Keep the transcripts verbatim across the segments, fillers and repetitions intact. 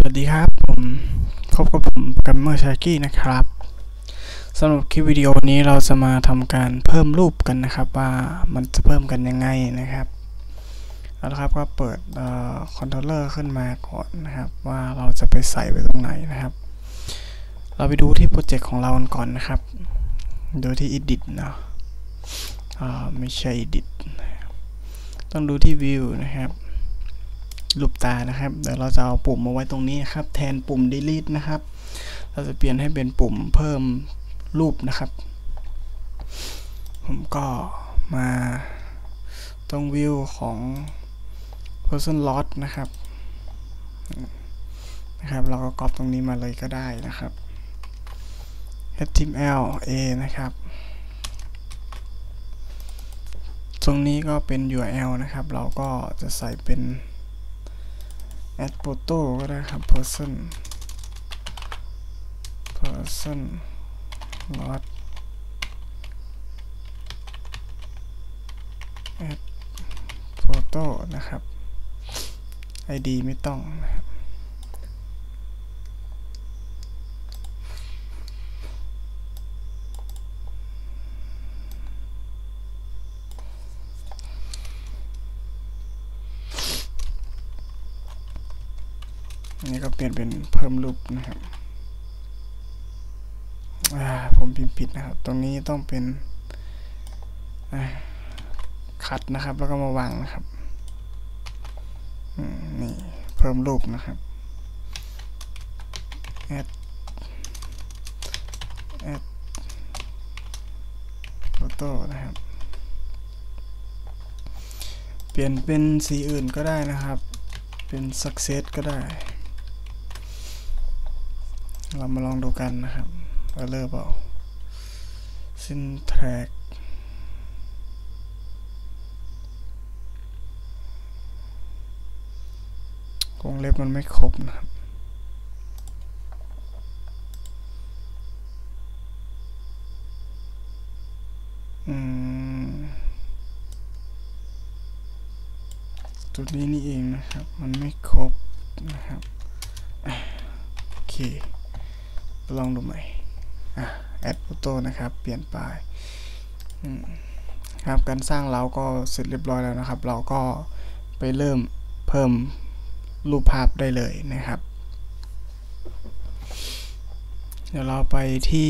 วัสดีครับผมพบกับผมกัมเมอร์ชากี้นะครับสำหรับคลิปวิดีโอนี้เราจะมาทำการเพิ่มรูปกันนะครับว่ามันจะเพิ่มกันยังไงนะครับแล้วครับก็เปิดคอนโทรลเลอร์ขึ้นมาก่อนนะครับว่าเราจะไปใส่ไว้ตรงไหนนะครับเราไปดูที่โปรเจกต์ของเราก่อนนะครับดูที่ Edit เนาะไม่ใช่ Edit ต้องดูที่ View นะครับรูปตานะครับเดี๋ยวเราจะเอาปุ่มมาไว้ตรงนี้ครับแทนปุ่ม delete นะครับเราจะเปลี่ยนให้เป็นปุ่มเพิ่มรูปนะครับผมก็มาตรงวิวของ person lost นะครับนะครับเราก็ก๊อปตรงนี้มาเลยก็ได้นะครับ เอช ที เอ็ม แอล A นะครับตรงนี้ก็เป็น ยู อาร์ แอล นะครับเราก็จะใส่เป็น add photo ก็ได้ครับ person person lost add photo นะครับ ไอ ดี ไม่ต้องนะครับอันนี้ก็เปลี่ยนเป็นเพิ่มรูปนะครับผมพิมพ์ผิดนะครับตรงนี้ต้องเป็นคัดนะครับแล้วก็มาวางนะครับนี่เพิ่มรูปนะครับ add add photo นะครับเปลี่ยนเป็นสีอื่นก็ได้นะครับเป็น success ก็ได้เรามาลองดูกันนะครับว่าเลิกเปล่า syntax วงเล็บมันไม่ครบนะครับอืมตัวนี้นี่เองนะครับมันไม่ครบนะครับโอเคลองดูใหม่อ่ะ add photo นะครับเปลี่ยนไปครับการสร้างเราก็เสร็จเรียบร้อยแล้วนะครับเราก็ไปเริ่มเพิ่มรูปภาพได้เลยนะครับเดี๋ยวเราไปที่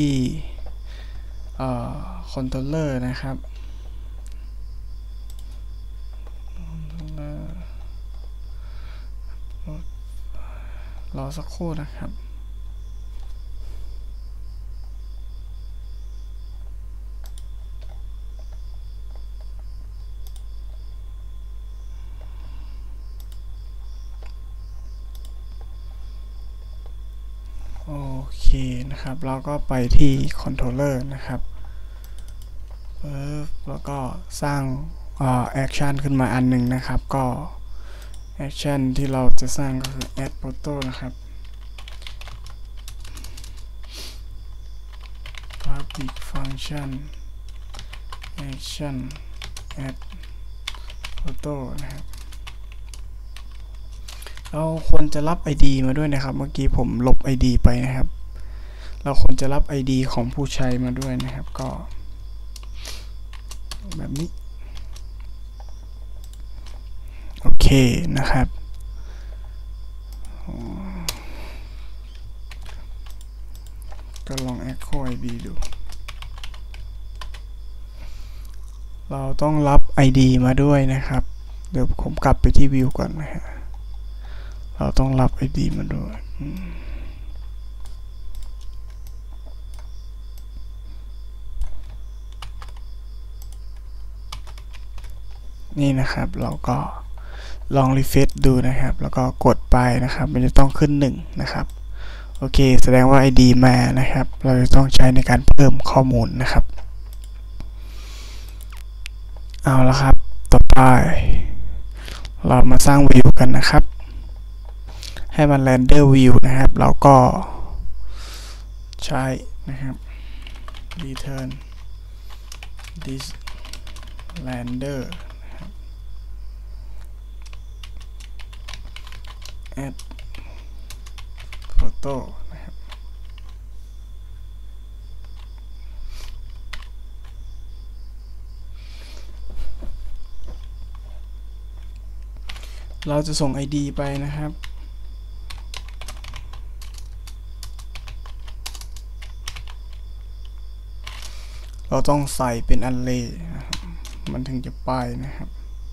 คอนโทรลเลอร์นะครับรอสักครู่นะครับโอเคนะครับเราก็ไปที่คอนโทรลเลอร์นะครับแล้วก็สร้างแอคชั่นขึ้นมาอันหนึ่งนะครับก็แอคชั่นที่เราจะสร้างก็คือ add photo นะครับ public function action add photo นะครับเราควรจะรับ ไอ ดี มาด้วยนะครับเมื่อกี้ผมลบ ไอ ดี ไปนะครับเราควรจะรับ ไอ ดี ของผู้ใช้มาด้วยนะครับก็แบบนี้โอเคนะครับก็ลอง echo ไอ ดี ดูเราต้องรับ ไอ ดี มาด้วยนะครับเดี๋ยวผมกลับไปที่วิวก่อนนะฮะเราต้องรับ ไอ ดี มาด้วยนี่นะครับเราก็ลองรีเฟรชดูนะครับแล้วก็กดไปนะครับมันจะต้องขึ้นหนึ่งนะครับโอเคแสดงว่า ไอ ดี มานะครับเราจะต้องใช้ในการเพิ่มข้อมูลนะครับเอาละครับต่อไปเรามาสร้างวิวกันนะครับให้มันเรนเดอร์วิวนะครับเราก็ใช้นะครับ return this render add Photo นะครับเราจะส่ง ไอ ดี ไปนะครับเราต้องใส่เป็นอันเลย์นะครับมันถึงจะไปนะครับ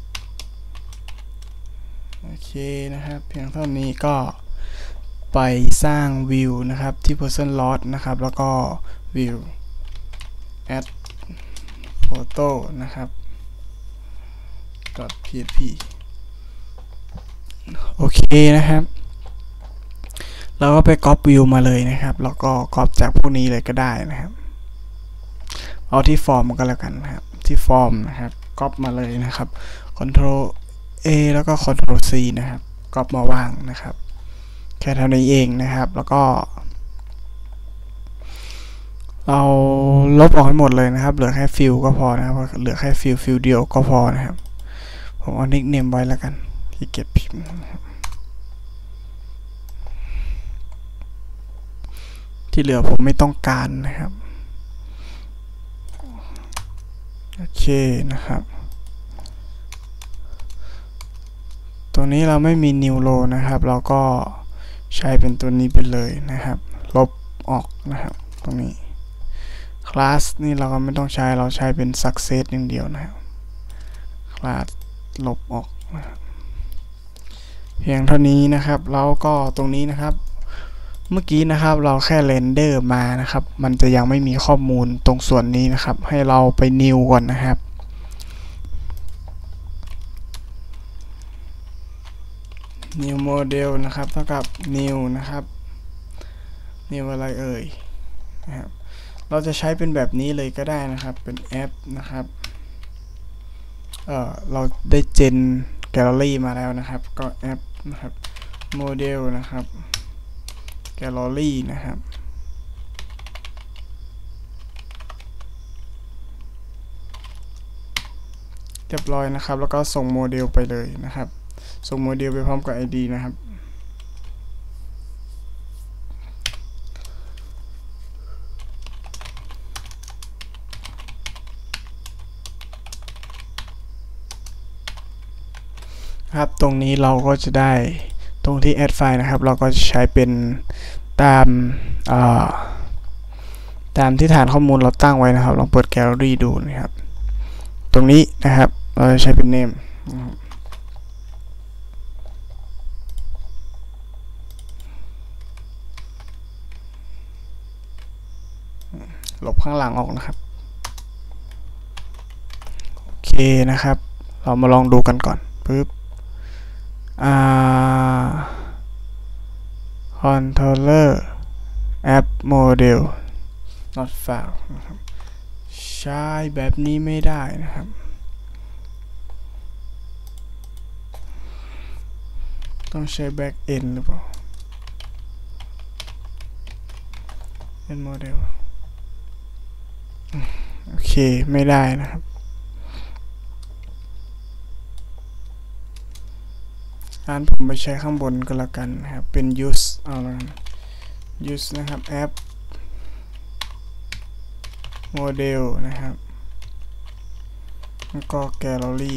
โอเคนะครับเพียงเท่านี้ก็ไปสร้างวิวนะครับที่ person load นะครับแล้วก็ view add photo นะครับ .php โอเคนะครับเราก็ไป copy view มาเลยนะครับแล้วก็ copy จากพวกนี้เลยก็ได้นะครับเอาที่ฟอร์มก็แล้วกันนะครับที่ฟอร์มนะครับ copy มาเลยนะครับ control A แล้วก็ control C นะครับ copy มาวางนะครับแค่เท่านี้เองนะครับแล้วก็เราลบออกให้หมดเลยนะครับเหลือแค่ฟิลก็พอนะครับเหลือแค่ฟิลฟิลเดียวก็พอนะครับผมเอานิกเนมไว้แล้วกันที่เก็บพิมพ์ที่เหลือผมไม่ต้องการนะครับโอเคนะครับตรงนี้เราไม่มี new row นะครับเราก็ใช้เป็นตัวนี้ไปเลยนะครับลบออกนะครับตรงนี้ class นี่เราก็ไม่ต้องใช้เราใช้เป็น success อย่างเดียวนะครับ class ลบออกนะครับเพียงเท่านี้นะครับแล้วก็ตรงนี้นะครับเมื่อกี้นะครับเราแค่เรนเดอร์มานะครับมันจะยังไม่มีข้อมูลตรงส่วนนี้นะครับให้เราไป new ก่อนนะครับ new model นะครับเท่ากับ new นะครับ new อะไรเอ่ยนะครับเราจะใช้เป็นแบบนี้เลยก็ได้นะครับเป็นแอปนะครับเอ่อเราได้เจนแกลเลอรี่มาแล้วนะครับก็แอปนะครับโมเดลนะครับแกลเลอรี่นะครับเรียบร้อยนะครับแล้วก็ส่งโมเดลไปเลยนะครับส่งโมเดลไปพร้อมกับ ไอ ดี นะครับครับตรงนี้เราก็จะได้ตรงที่ add file นะครับเราก็จะใช้เป็นตามตามที่ฐานข้อมูลเราตั้งไว้นะครับลองเปิดแกลเลอรี่ดูนะครับตรงนี้นะครับเราจะใช้เป็น name ลบข้างหลังออกนะครับโอเคนะครับเรามาลองดูกันก่อนปึ๊บอ่า controller app model not found นะครับใช้แบบนี้ไม่ได้นะครับต้องใช้ back end หรือเปล่า end model โอเคไม่ได้นะครับงั้นผมไปใช้ข้างบนก็แล้วกันนะครับเป็น use เอาละ use นะครับ app model นะครับแล้วก็ gallery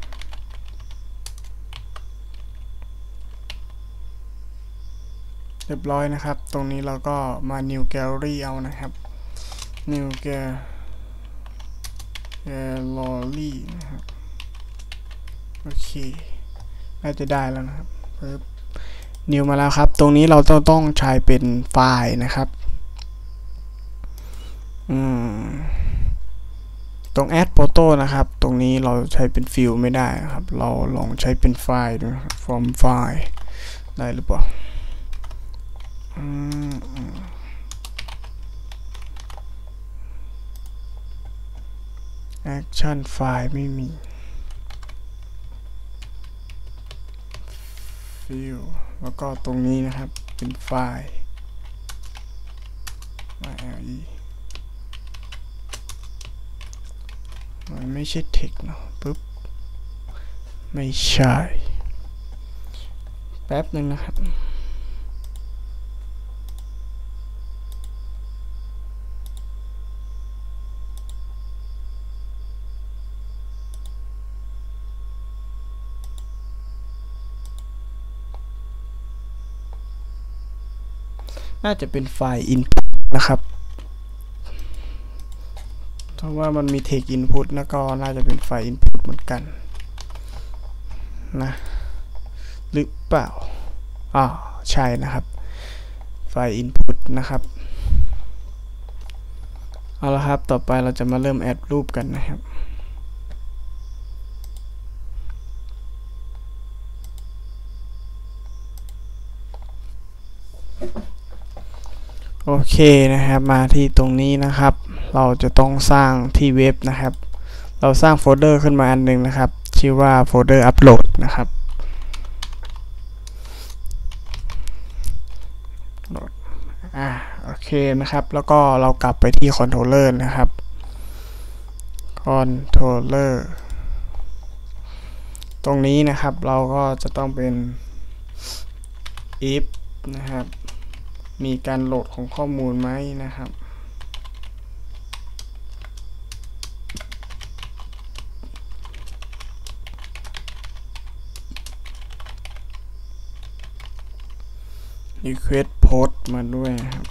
เรียบร้อยนะครับตรงนี้เราก็มา new gallery เอานะครับ new gallery นะครับโอเคน่าจะได้แล้วนะครับปึ๊บ new มาแล้วครับตรงนี้เราต้องต้องใช้เป็นไฟล์นะครับอืมตรง add photo นะครับตรงนี้เราใช้เป็นฟิลไม่ได้ครับเราลองใช้เป็นไฟล์ดู from file ได้หรือเปล่าaction file ไม่มี fill แล้วก็ตรงนี้นะครับเป็นไฟล์ .le มันไม่ใช่ text เนาะปึ๊บไม่ใช่แป๊บหนึ่งนะครับน่าจะเป็นไฟล์ input นะครับเพราะว่ามันมี text input แล้วก็น่าจะเป็นไฟล์ input เหมือนกันนะหรือเปล่าอ๋อใช่นะครับไฟล์ input นะครับเอาละครับต่อไปเราจะมาเริ่มแอดรูปกันนะครับโอเคนะครับมาที่ตรงนี้นะครับเราจะต้องสร้างที่เว็บนะครับเราสร้างโฟลเดอร์ขึ้นมาอันหนึ่งนะครับชื่อว่าโฟลเดอร์อัปโหลดนะครับอ่าโอเคนะครับแล้วก็เรากลับไปที่คอนโทรลเลอร์นะครับคอนโทรลเลอร์ตรงนี้นะครับเราก็จะต้องเป็น if นะครับมีการโหลดของข้อมูลไหมนะครับrequest post มาด้วยนะครับ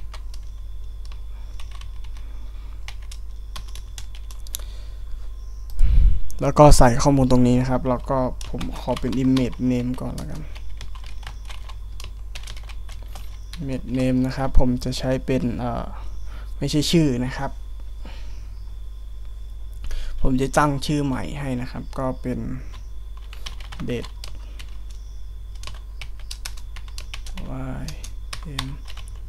แล้วก็ใส่ข้อมูลตรงนี้นะครับแล้วก็ผมขอเป็น image name ก่อนแล้วกัน image name นะครับผมจะใช้เป็นเอ่อไม่ใช่ชื่อนะครับผมจะตั้งชื่อใหม่ให้นะครับก็เป็น date y m d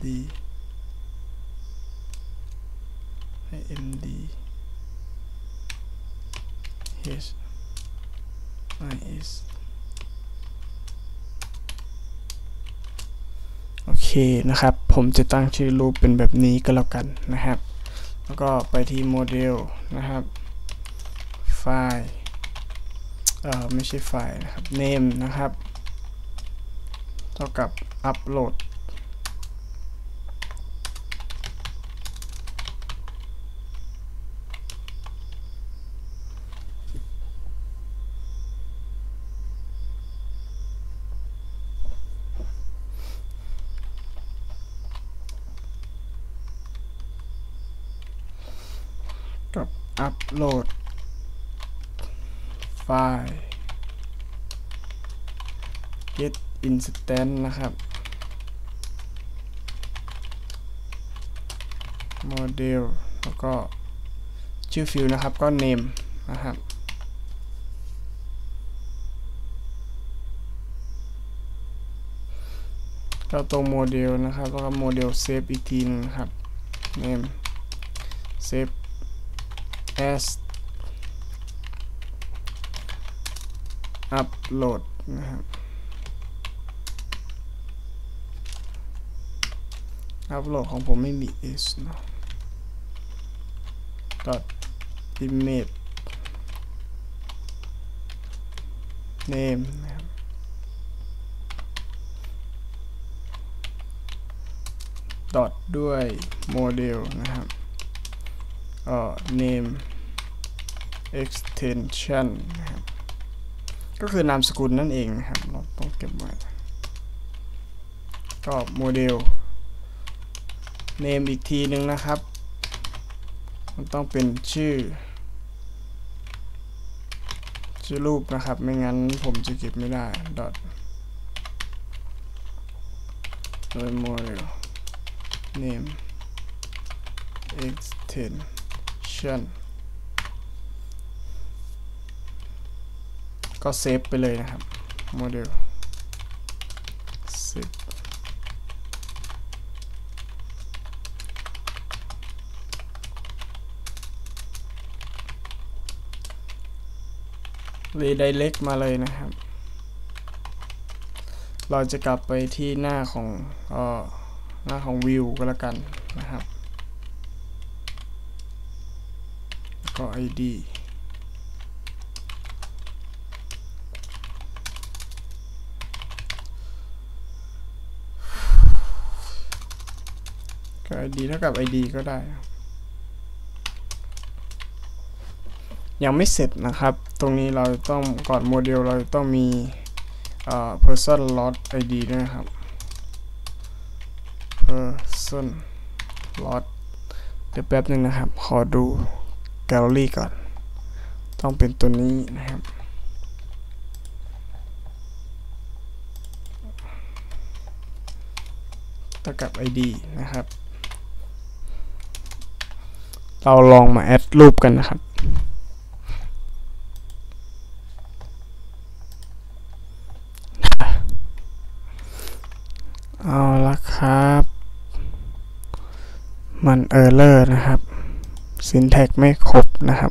m d h i s โอเคนะครับผมจะตั้งชื่อรูปเป็นแบบนี้ก็แล้วกันนะครับแล้วก็ไปที่โมเดลนะครับไฟล์เอ่อไม่ใช่ไฟล์นะครับ name นะครับเท่ากับอัปโหลดกับอัปโหลดไฟล์ get instance นะครับโมเดลแล้วก็ชื่อฟิลด์นะครับก็ name นะครับก็ตรงโมเดลนะครับแล้วก็โมเดลเซฟอีกทีนึงครับ name save as upload นะครับอัปโหลดของผมไม่มี is เนาะ dot image name นะครับ dot ด้วยโมเดลนะครับเอ่อ name extension นะครับก็คือนามสกุลนั่นเองนะครับเราต้องเก็บไว้ก็โมเดลname อีกทีนึงนะครับมันต้องเป็นชื่อชื่อรูปนะครับไม่งั้นผมจะเก็บไม่ได้ dot โดย model name extension ก็เซฟไปเลยนะครับ model save redirect มาเลยนะครับเราจะกลับไปที่หน้าของเอ่อหน้าของ view ก็แล้วกันนะครับแล้วก็ ไอ ดี ก็ ไอ ดี เท่ากับ ไอ ดี ก็ได้ยังไม่เสร็จนะครับตรงนี้เราต้องก่อนโมเดลเราต้องมีเอ่อ person lost ไอ ดี ด้วยนะครับ person lot เดี๋ยวแป๊บนึงนะครับขอดูแกลเลอรี่ก่อนต้องเป็นตัวนี้นะครับเท่ากับ ไอ ดี นะครับเราลองมาแอดรูปกันนะครับเอาละครับมันเออร์เลอร์นะครับ syntax ไม่ครบนะครับ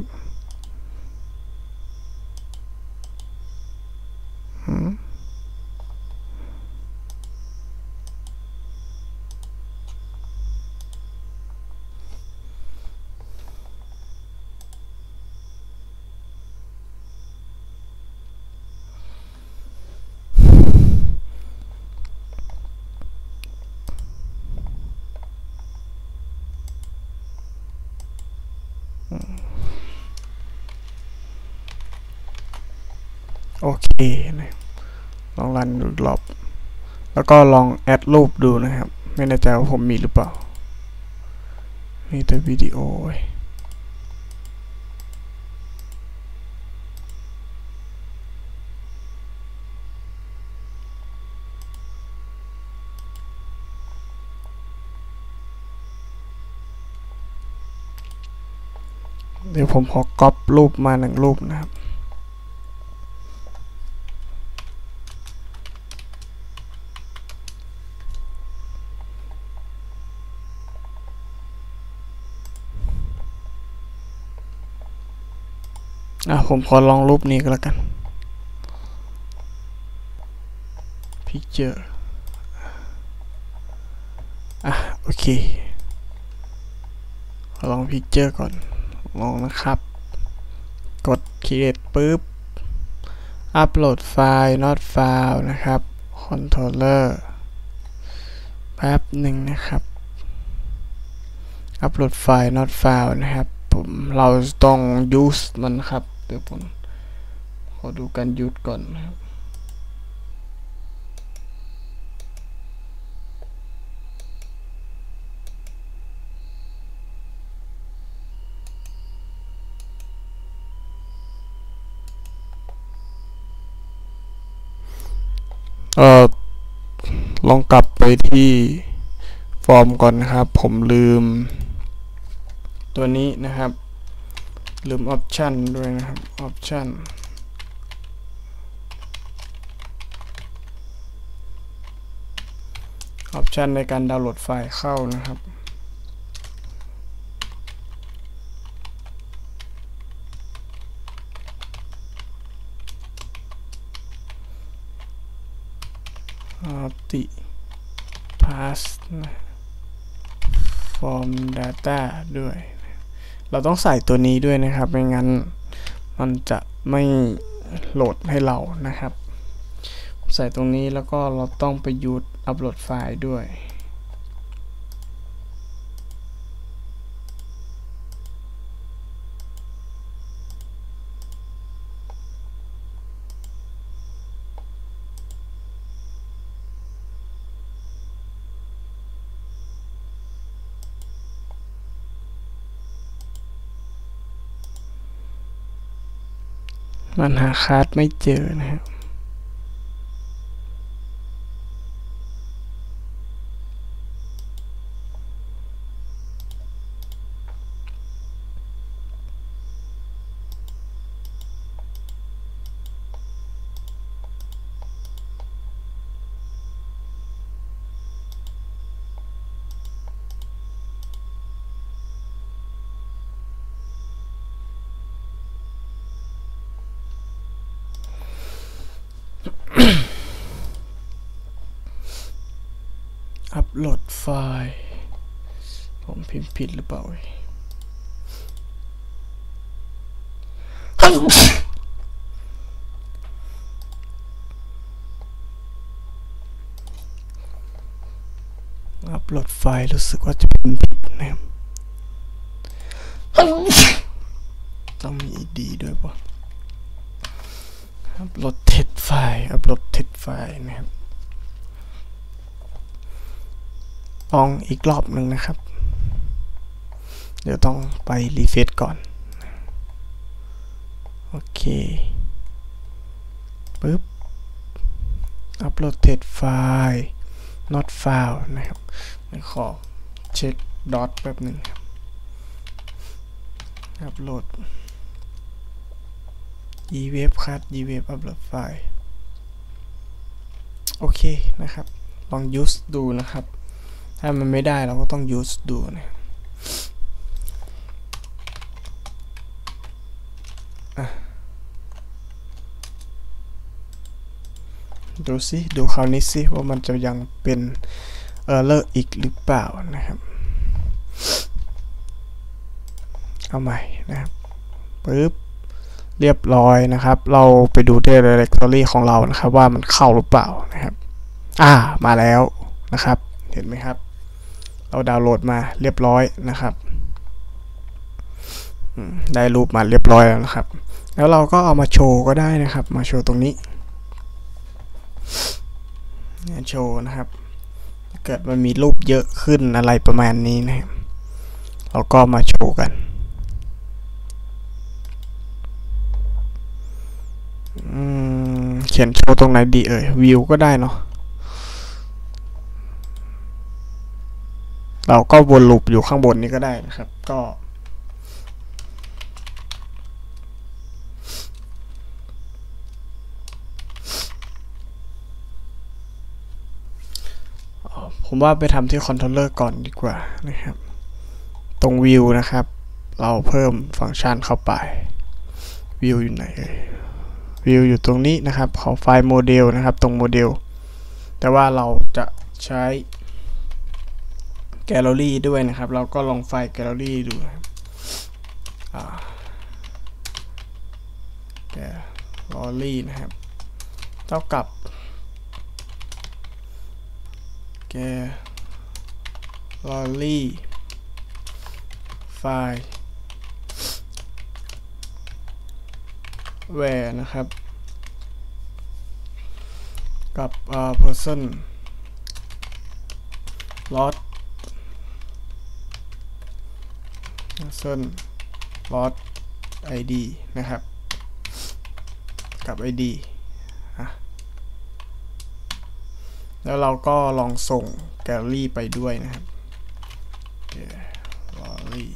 โอเคนะลองรันดูรอบแล้วก็ลองแอดรูปดูนะครับไม่แน่ใจว่าผมมีหรือเปล่ามีแต่วิดีโอเดี๋ยวผมขอก๊อปรูปมาหนึ่งรูปนะครับอ่ะผมขอลองรูปนี้ก็แล้วกัน picture อ่ะโอเคลอง picture ก่อนลองนะครับกด create ปุ๊บ upload file not file นะครับ controller แป๊บหนึ่งนะครับ upload file not file นะครับผมเราต้อง use มันครับเดี๋ยวผมขอดูการ use ก่อนนะครับเอ่อลองกลับไปที่ฟอร์มก่อนนะครับผมลืมตัวนี้นะครับลืมออปชันด้วยนะครับออปชันออปชันในการดาวน์โหลดไฟล์เข้านะครับติพาสฟอร์ม data ด้วยเราต้องใส่ตัวนี้ด้วยนะครับไม่งั้นมันจะไม่โหลดให้เรานะครับใส่ตรงนี้แล้วก็เราต้องไปยูทอัปโหลดไฟล์ด้วยมันหาคาร์ดไม่เจอนะครับอัปโหลดไฟล์ผมพิมพ์ผิดหรือเปล่าอัปโหลดไฟล์รู้สึกว่าจะพิมพ์ผิดนะครับต้องมี อี ดี ด้วยป่ะอัปโหลดเท็จไฟล์อัปโหลดเท็จไฟล์นะครับลองอีกรอบหนึ่งนะครับเดี๋ยวต้องไปรีเฟรชก่อนโอเคปึ๊บ uploaded file not found นะครับขอเช็คดอทแป๊บหนึ่งครับ upload e-web คัด e-web upload file โอเคนะครับลอง use ดูนะครับถ้ามันไม่ได้เราก็ต้อง use ดูนะดูสิดูคราวนี้สิว่ามันจะยังเป็น error อีกหรือเปล่านะครับเอาใหม่นะครับปึ๊บเรียบร้อยนะครับเราไปดูที่ directory ของเรานะครับว่ามันเข้าหรือเปล่านะครับอ่ามาแล้วนะครับเห็นไหมครับเราดาวน์โหลดมาเรียบร้อยนะครับได้รูปมาเรียบร้อยแล้วนะครับแล้วเราก็เอามาโชว์ก็ได้นะครับมาโชว์ตรงนี้โชว์นะครับถ้าเกิดมันมีรูปเยอะขึ้นอะไรประมาณนี้นะครับเราก็มาโชว์กันเขียนโชว์ตรงไหนดีเอ่ยวิวก็ได้เนาะเราก็วนลูปอยู่ข้างบนนี้ก็ได้นะครับก็ผมว่าไปทำที่คอนโทรลเลอร์ก่อนดีกว่านะครับตรงวิวนะครับเราเพิ่มฟังก์ชันเข้าไปวิวอยู่ไหนเอ่ยวิวอยู่ตรงนี้นะครับขอไฟล์โมเดลนะครับตรงโมเดลแต่ว่าเราจะใช้แกลเลอรี่ด้วยนะครับเราก็ลองไฟล์แกลเลอรี่ดูนะครับแกลเลอรี่นะครับเท่ากับแกลเลอรี่ไฟล์ where นะครับกับ uh, person lot person lot ไอ ดี นะครับกับ ไอ ดี อ่ะแล้วเราก็ลองส่งแกลเลอรี่ไปด้วยนะครับแกลเลอรี่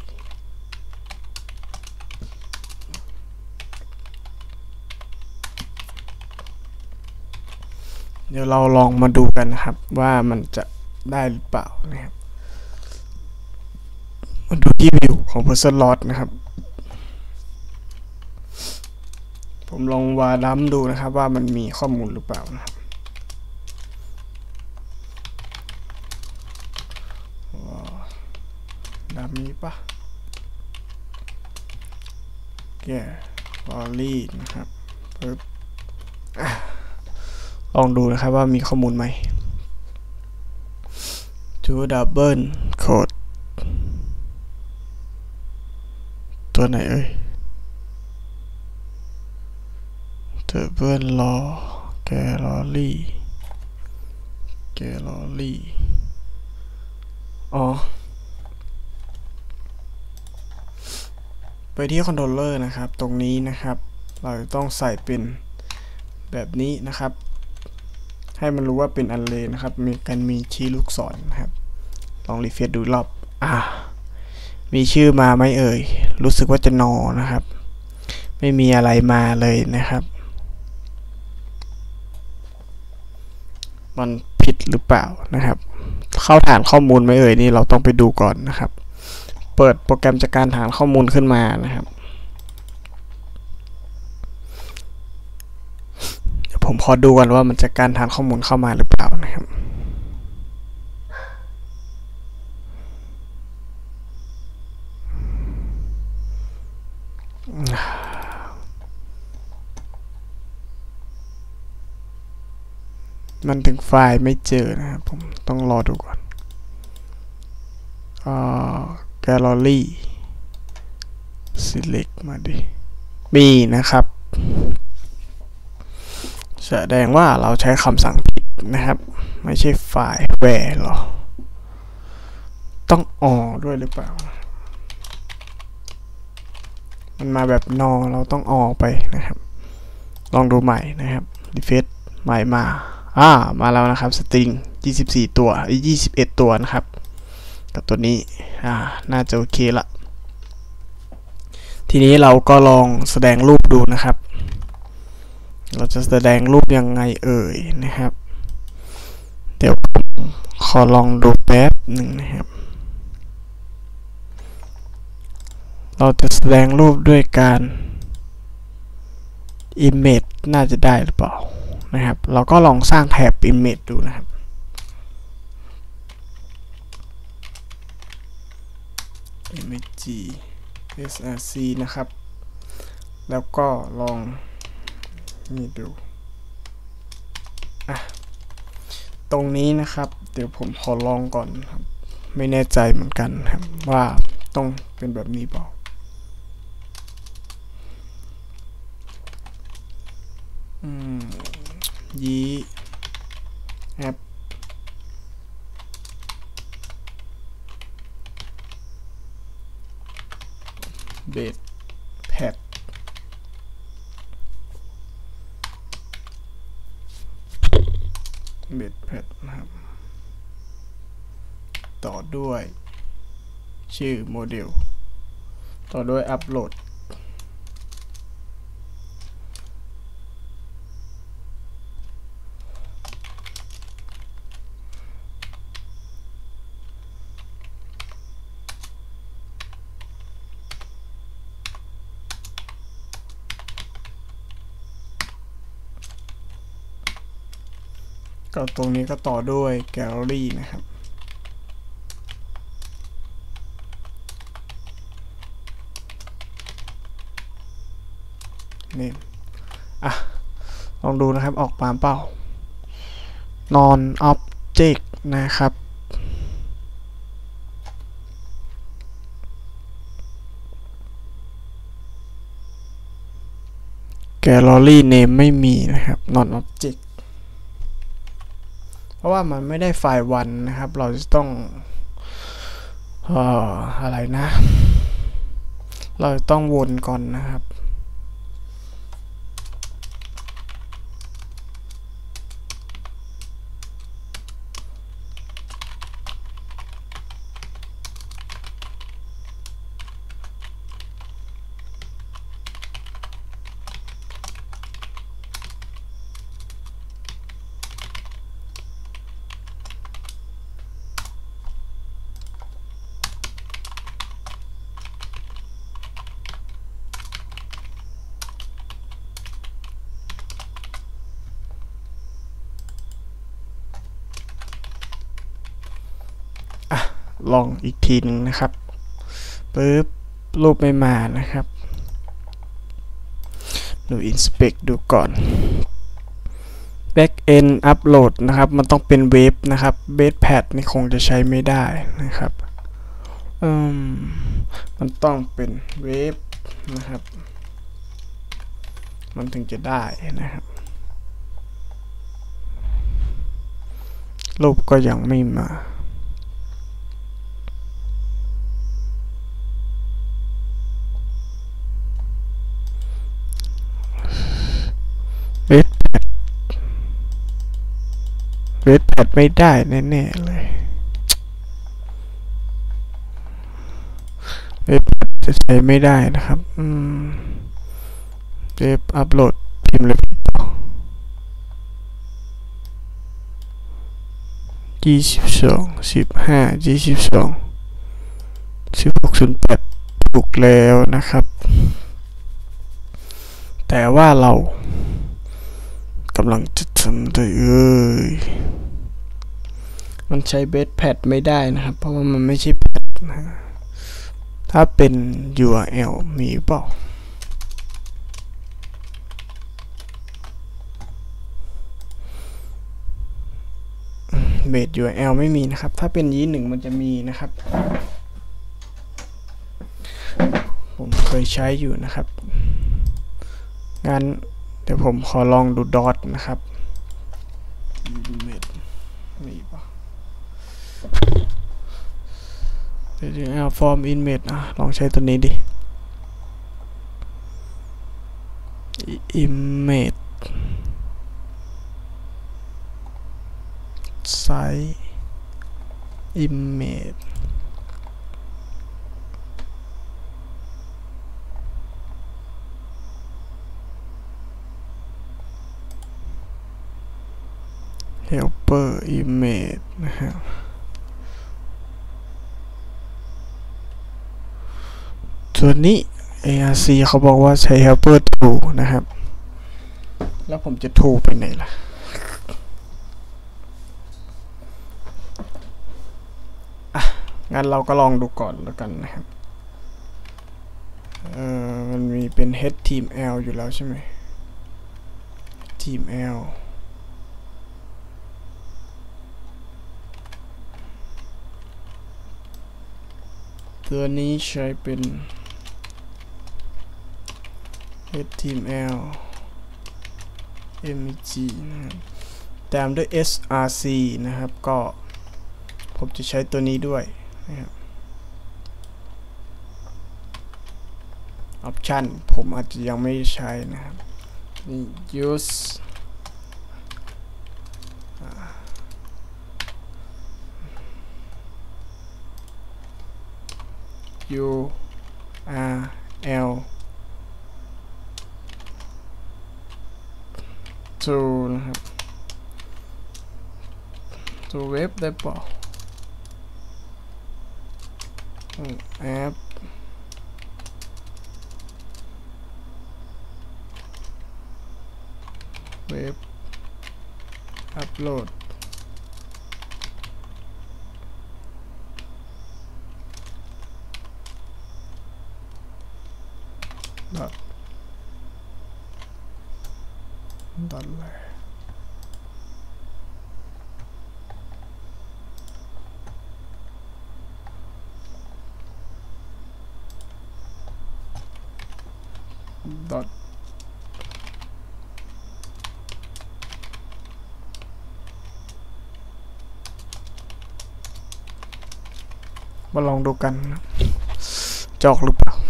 เดี๋ยวเราลองมาดูกันนะครับว่ามันจะได้หรือเปล่านะครับมาดูที่วิวของ person lot นะครับผมลองวาดัมดูนะครับว่ามันมีข้อมูลหรือเปล่านะครับดัมนี้ปะแกลอรี่นะครับปึ๊บลองดูนะครับว่ามีข้อมูลไหม to double code ตัวไหนเอ่ย double law gallery gallery อ๋อไปที่คอนโทรลเลอร์นะครับตรงนี้นะครับเราต้องใส่เป็นแบบนี้นะครับให้มันรู้ว่าเป็นอันเลนะครับมีการมีชี้ลูกศรนะครับลองรีเฟรชดูรอบอ่ามีชื่อมาไหมเอ่ยรู้สึกว่าจะนอนะครับไม่มีอะไรมาเลยนะครับมันผิดหรือเปล่านะครับเข้าฐานข้อมูลไหมเอ่ยนี่เราต้องไปดูก่อนนะครับเปิดโปรแกรมจัดการฐานข้อมูลขึ้นมานะครับเดี๋ยวผมขอดูกันว่ามันจัดการฐานข้อมูลเข้ามาหรือเปล่านะครับมันถึงไฟล์ไม่เจอนะครับผมต้องรอดูก่อนอ่า gallery select มาดิมีนะครับแสดงว่าเราใช้คำสั่งผิดนะครับไม่ใช่ไฟล์ where หรอต้องออด้วยหรือเปล่ามันมาแบบนอเราต้องออไปนะครับลองดูใหม่นะครับรีเฟรชใหม่มาอ่ามาแล้วนะครับสตริงยี่สิบสี่ตัวยี่สิบเอ็ดตัวนะครับกับตัวนี้อ่าน่าจะโอเคละทีนี้เราก็ลองแสดงรูปดูนะครับเราจะแสดงรูปยังไงเอ่ยนะครับเดี๋ยวผมขอลองดูแป๊บหนึ่งนะครับเราจะแสดงรูปด้วยการ image น่าจะได้หรือเปล่านะครับเราก็ลองสร้างแท็บ image ดูนะครับ img src นะครับแล้วก็ลองนี่ดูอ่ะตรงนี้นะครับเดี๋ยวผมขอลองก่อนครับไม่แน่ใจเหมือนกันครับว่าต้องเป็นแบบนี้เปล่าอืมยีแอปเบสแพดเบสแพดนะครับต่อด้วยชื่อโมเดลต่อด้วยอัปโหลดก็ตรงนี้ก็ต่อด้วยแกลเลอรี่นะครับนี่อ่ะลองดูนะครับออกมาเปล่า non object นะครับแกลเลอรี่ name ไม่มีนะครับ non objectเพราะว่ามันไม่ได้ไฟล์วันนะครับเราจะต้องเอ่ออะไรนะเราต้องวนก่อนนะครับลองอีกทีนึงนะครับปึ๊บรูปไม่มานะครับดู inspect ดูก่อน backend upload นะครับมันต้องเป็นเว็บนะครับ basepad นี่คงจะใช้ไม่ได้นะครับอืมมันต้องเป็นเว็บนะครับมันถึงจะได้นะครับรูปก็ยังไม่มาเว็บแพดเว็บแพดไม่ได้แน่ๆเลยเว็บแพดจะใช้ไม่ได้นะครับอืมเว็บอัปโหลดพิมพ์เลยยี่สิบสองสิบห้ายี่สิบสองสิบหกศูนย์แปดถูกแล้วนะครับแต่ว่าเรากำลังจะทำได้เอ้ยมันใช้เบสแพดไม่ได้นะครับเพราะว่ามันไม่ใช่แพดนะถ้าเป็น ยู อาร์ แอล มีเปล่าเบส ยู อาร์ แอล ไม่มีนะครับถ้าเป็นยีหนึ่งมันจะมีนะครับผมเคยใช้อยู่นะครับงั้นเดี๋ยวผมขอลองดูดอทนะครับมีป่ะ staging form image อ่ะลองใช้ตัวนี้ดิ image size image helper image นะครับส่วนนี้ เอ อาร์ ซี เขาบอกว่าใช้ helper tool นะครับแล้วผมจะ tool ไปไหนล่ะอ่ะงั้นเราก็ลองดูก่อนแล้วกันนะครับเอ่อมันมีเป็น html อยู่แล้วใช่ไหม htmlตัวนี้ใช้เป็น html img นะครับตามด้วย src นะครับก็ผมจะใช้ตัวนี้ด้วยนะครับ option ผมอาจจะยังไม่ใช้นะครับนี่ use u r l to นะครับ to web ได้เปล่า app web upload dot dot เลย dot มาลองดูกันจอกหรือเปล่า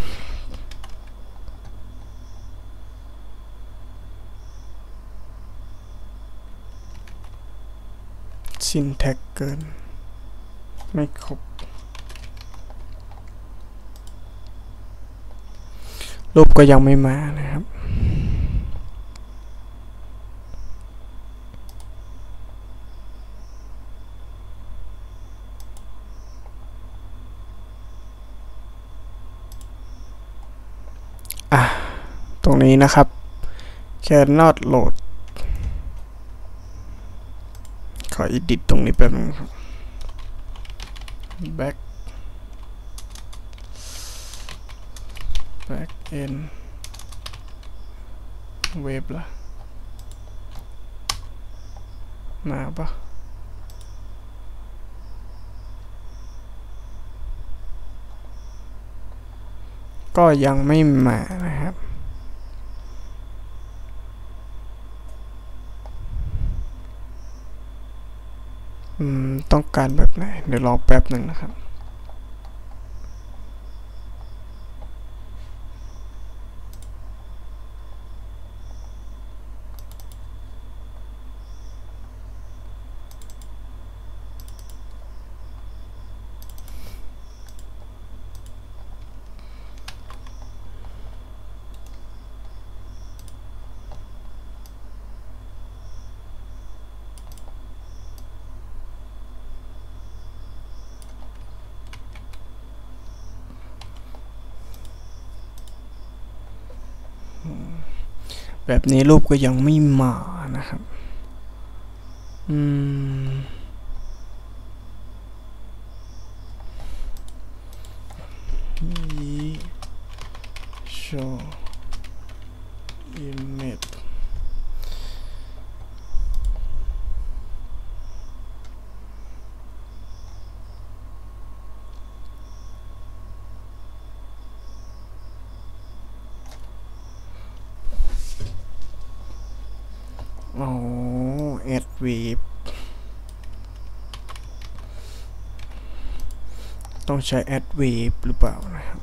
syntax เกินไม่ครบรูปก็ยังไม่มานะครับอ่ะตรงนี้นะครับ cannot load ขอ edit ตรงนี้แป๊บนึงครับ back back end web ละมาปะก็ยังไม่มานะครับอืมต้องการแบบไหนเดี๋ยวรอแป๊บหนึ่งนะครับแบบนี้รูปก็ยังไม่มานะครับอืมนี่ show image อ๋อ add web ต้องใช้ add wave หรือเปล่านะครับ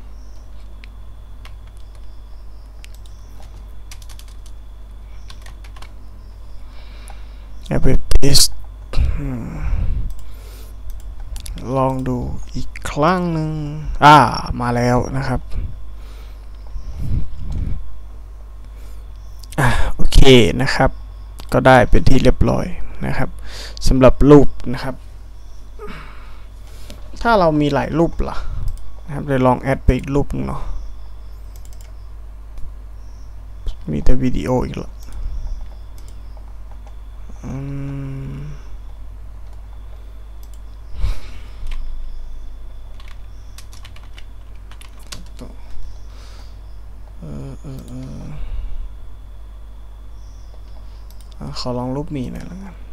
add wave paste ลองดูอีกครั้งหนึ่งอ่ามาแล้วนะครับอ่าโอเคนะครับก็ได้เป็นที่เรียบร้อยนะครับสำหรับรูปนะครับถ้าเรามีหลายรูปล่ะนะครับเลยลองแอดไปอีกรูปนึงเนาะมีแต่วิดีโออีกแล้วเออเออเออขอลองรูปมีหน่อยแล้วกัน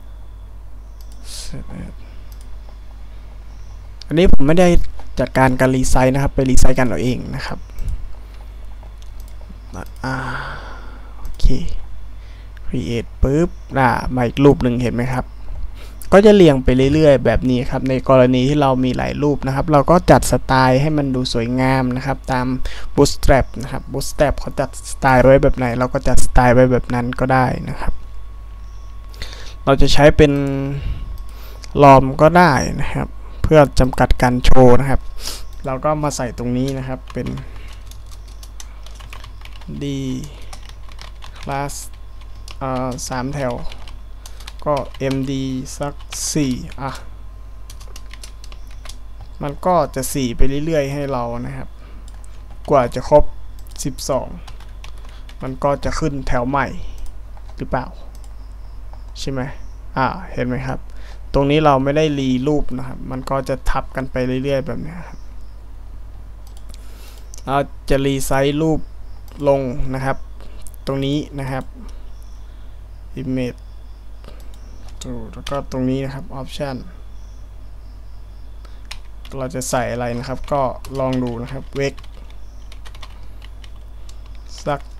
อันนี้ผมไม่ได้จัดการการรีไซส์นะครับไปรีไซส์กันเอาเองนะครับอ่าโอเค create ปุ๊บอ่ามาอีกรูปหนึ่งเห็นไหมครับก็จะเรียงไปเรื่อยๆแบบนี้ครับในกรณีที่เรามีหลายรูปนะครับเราก็จัดสไตล์ให้มันดูสวยงามนะครับตาม Bootstrap นะครับ Bootstrap เขาจัดสไตล์ไว้แบบไหนเราก็จัดสไตล์ไว้แบบนั้นก็ได้นะครับเราจะใช้เป็นลอมก็ได้นะครับเพื่อจำกัดการโชว์นะครับเราก็มาใส่ตรงนี้นะครับเป็น d class อ่าสามแถวก็ md สักสี่อ่ะมันก็จะสี่ไปเรื่อยๆให้เรานะครับกว่าจะครบสิบสองมันก็จะขึ้นแถวใหม่หรือเปล่าใช่ไหมอ่าเห็นไหมครับตรงนี้เราไม่ได้รีรูปนะครับมันก็จะทับกันไปเรื่อยๆแบบนี้ครับเราจะรีไซส์รูปลงนะครับตรงนี้นะครับ image แล้วก็ตรงนี้นะครับ option เราจะใส่อะไรนะครับก็ลองดูนะครับเวกสัก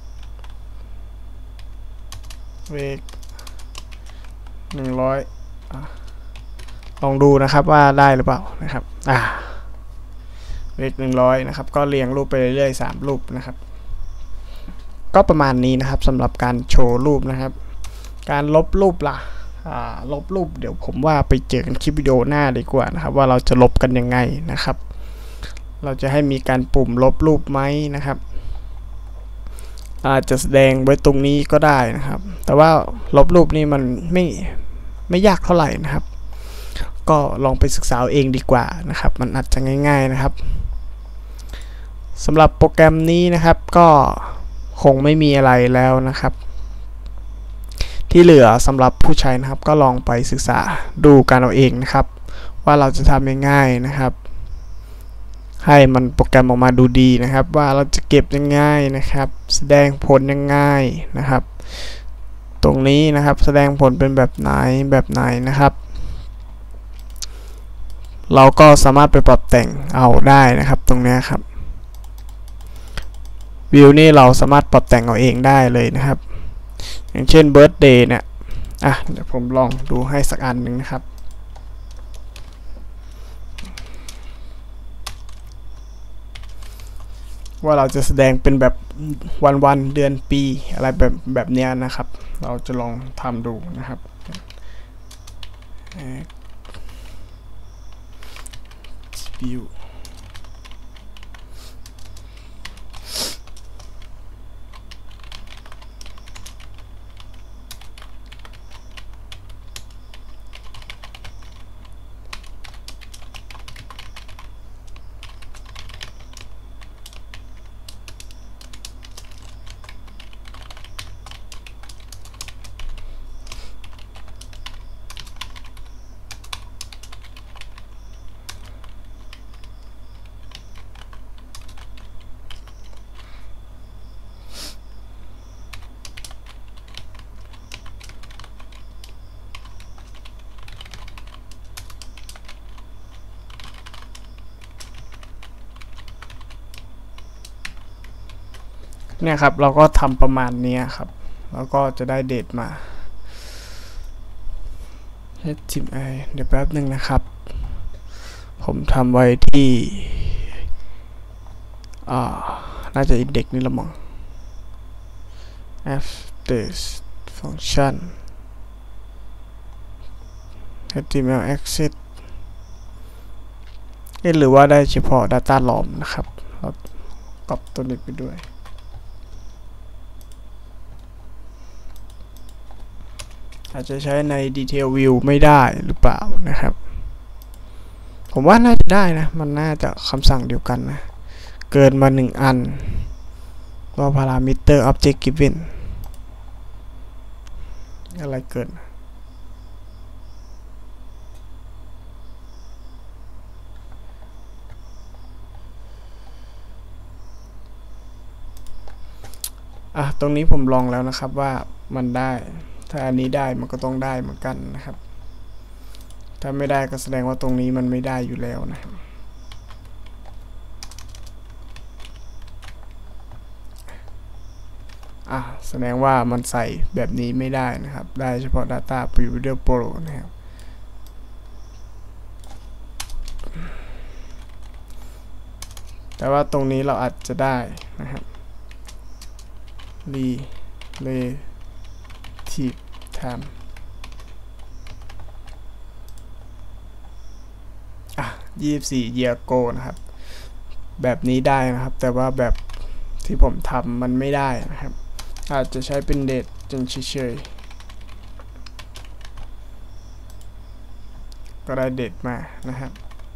เวกหนึ่งร้อยลองดูนะครับว่าได้หรือเปล่านะครับอ่าเวกหนึ่งร้อยนะครับก็เรียงรูปไปเรื่อยๆสามรูปนะครับก็ประมาณนี้นะครับสำหรับการโชว์รูปนะครับการลบรูปล่ะลบรูปเดี๋ยวผมว่าไปเจอกันคลิปวิดีโอหน้าดีกว่านะครับว่าเราจะลบกันยังไงนะครับเราจะให้มีการปุ่มลบรูปไหมนะครับอาจจะแสดงไว้ตรงนี้ก็ได้นะครับแต่ว่าลบรูปนี่มันไม่ไม่ยากเท่าไหร่นะครับก็ลองไปศึกษาเองดีกว่านะครับมันอาจจะง่ายๆนะครับสำหรับโปรแกรมนี้นะครับก็คงไม่มีอะไรแล้วนะครับที่เหลือสำหรับผู้ใช้นะครับก็ลองไปศึกษาดูกันเอาเองนะครับว่าเราจะทำยังไงนะครับให้มันโปรแกรมออกมาดูดีนะครับว่าเราจะเก็บยังไงนะครับแสดงผลยังไงนะครับตรงนี้นะครับแสดงผลเป็นแบบไหนแบบไหนนะครับเราก็สามารถไปปรับแต่งเอาได้นะครับตรงนี้ครับวิวนี่เราสามารถปรับแต่งเอาเองได้เลยนะครับอย่างเช่น birthday เนี่ยอ่ะเดี๋ยวผมลองดูให้สักอันหนึ่งนะครับว่าเราจะแสดงเป็นแบบวันวันเดือนปีอะไรแบบแบบนี้นะครับเราจะลองทำดูนะครับวิวเนี่ยครับเราก็ทำประมาณนี้ครับแล้วก็จะได้เดทมา เอช ที เอ็ม แอล เดี๋ยวแป๊บหนึ่งนะครับผผมทำไว้ที่อ่าน่าจะ index นี่ละมั้ง after functionเอช ที เอ็ม แอล access เอ๊ะหรือว่าได้เฉพาะ data ล้อมนะครับเราปรับตัวนี้ไปด้วยอาจจะใช้ใน detail view ไม่ได้หรือเปล่านะครับผมว่าน่าจะได้นะมันน่าจะคำสั่งเดียวกันนะเกินมาหนึ่งอันว่า parameter object given อะไรเกินอ่ะตรงนี้ผมลองแล้วนะครับว่ามันได้ถ้าอันนี้ได้มันก็ต้องได้เหมือนกันนะครับถ้าไม่ได้ก็แสดงว่าตรงนี้มันไม่ได้อยู่แล้วนะครับอ่ะแสดงว่ามันใส่แบบนี้ไม่ได้นะครับได้เฉพาะ Data Builder Pro นะครับแต่ว่าตรงนี้เราอาจจะได้นะครับ Relative Time อ่ะยี่สิบสี่ year ago นะครับแบบนี้ได้นะครับแต่ว่าแบบที่ผมทำมันไม่ได้นะครับอาจจะใช้เป็นเดทจนเฉยๆก็ได้เดทมานะครับ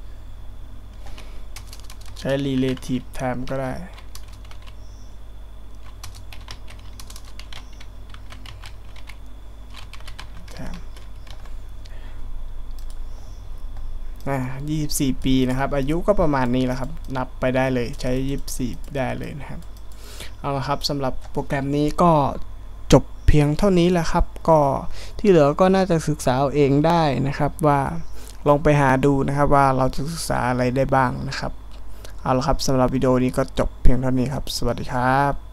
ใช้ relative time ก็ได้อ่ายี่สิบสี่ปีนะครับอายุก็ประมาณนี้แหละครับนับไปได้เลยใช้ยี่สิบสี่ได้เลยนะครับเอาละครับสำหรับโปรแกรมนี้ก็จบเพียงเท่านี้แหละครับก็ที่เหลือก็น่าจะศึกษาเอาเองได้นะครับว่าลองไปหาดูนะครับว่าเราจะศึกษาอะไรได้บ้างนะครับเอาละครับสำหรับวิดีโอนี้ก็จบเพียงเท่านี้ครับสวัสดีครับ